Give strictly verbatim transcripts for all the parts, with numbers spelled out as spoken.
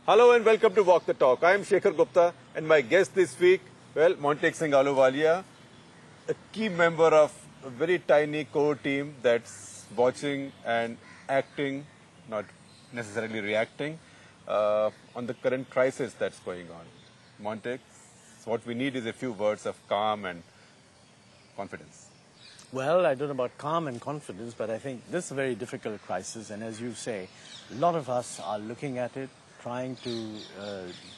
Hello and welcome to Walk the Talk. I am Shekhar Gupta and my guest this week, well, Montek Singh Ahluwalia, a key member of a very tiny core team that's watching and acting, not necessarily reacting, uh, on the current crisis that's going on. Montek, what we need is a few words of calm and confidence. Well, I don't know about calm and confidence, but I think this is a very difficult crisis, and as you say, a lot of us are looking at it, trying to uh,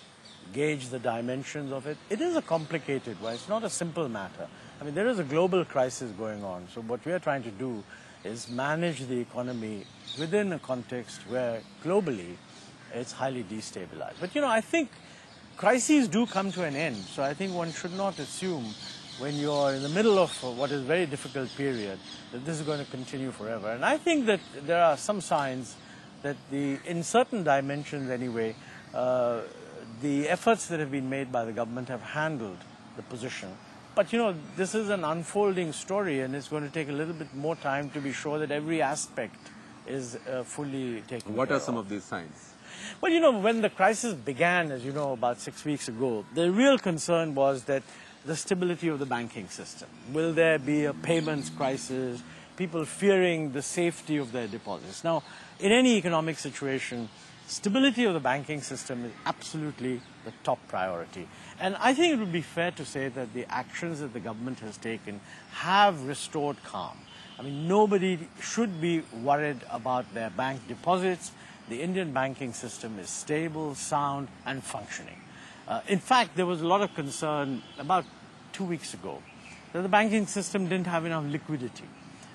gauge the dimensions of it. It is a complicated one. It's not a simple matter. I mean, there is a global crisis going on, so what we are trying to do is manage the economy within a context where globally it's highly destabilized. But, you know, I think crises do come to an end, so I think one should not assume when you're in the middle of what is a very difficult period, that this is going to continue forever. And I think that there are some signs that the, in certain dimensions anyway, uh, the efforts that have been made by the government have handled the position. But you know, this is an unfolding story and it's going to take a little bit more time to be sure that every aspect is uh, fully taken What care are some of. of these signs? Well, you know, when the crisis began, as you know, about six weeks ago, the real concern was that the stability of the banking system. Will there be a payments crisis? People fearing the safety of their deposits. Now, in any economic situation, stability of the banking system is absolutely the top priority. And I think it would be fair to say that the actions that the government has taken have restored calm. I mean, nobody should be worried about their bank deposits. The Indian banking system is stable, sound, and functioning. Uh, in fact, there was a lot of concern about two weeks ago that the banking system didn't have enough liquidity.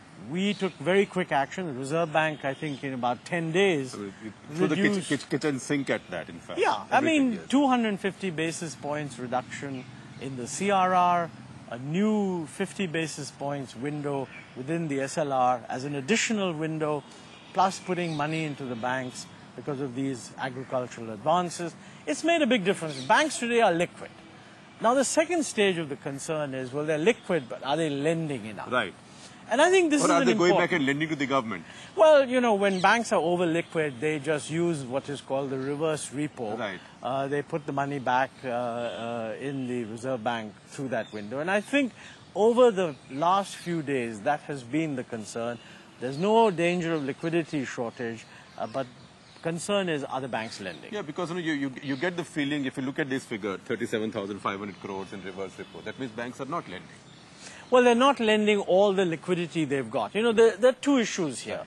We took very quick action. The Reserve Bank, I think, in about ten days, So through the reduced, kitchen, kitchen sink at that, in fact. yeah, I Everything, mean, yes. two hundred fifty basis points reduction in the C R R, a new fifty basis points window within the S L R as an additional window, plus putting money into the banks because of these agricultural advances. It's made a big difference. Banks today are liquid. Now, the second stage of the concern is, well, they're liquid, but are they lending enough? Right. And I think this Or is are an they going important... back and lending to the government? Well, you know, when banks are over liquid, they just use what is called the reverse repo. Right. Uh, they put the money back uh, uh, in the Reserve Bank through that window. And I think over the last few days, that has been the concern. There's no danger of liquidity shortage, uh, but concern is, are the banks lending? Yeah, because you, know, you, you, you get the feeling, if you look at this figure, thirty-seven thousand five hundred crores in reverse repo, that means banks are not lending. Well, they're not lending all the liquidity they've got. You know, there, there are two issues here.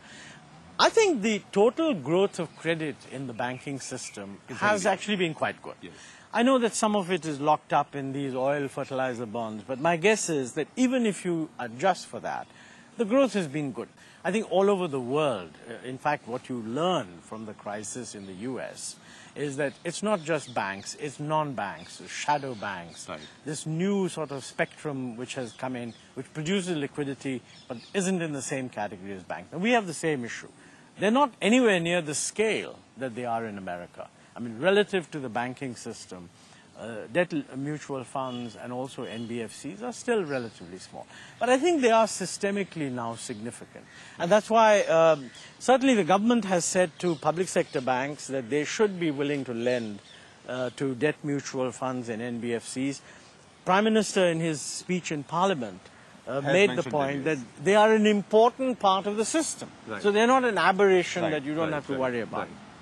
I think the total growth of credit in the banking system has actually been quite good. Yes. I know that some of it is locked up in these oil fertilizer bonds, but my guess is that even if you adjust for that, the growth has been good. I think all over the world, in fact, what you learn from the crisis in the U S is that it's not just banks, it's non-banks, shadow banks, Right. this new sort of spectrum which has come in, which produces liquidity, but isn't in the same category as banks. And we have the same issue. They're not anywhere near the scale that they are in America. I mean, relative to the banking system, uh, debt mutual funds and also N B F Cs are still relatively small. But I think they are systemically now significant. And that's why um, certainly the government has said to public sector banks that they should be willing to lend uh, to debt mutual funds and N B F Cs. Prime Minister in his speech in Parliament uh, made the mentioned point that, that yes. they are an important part of the system. Right. So they're not an aberration Right, that you don't right, have to right, worry about. right.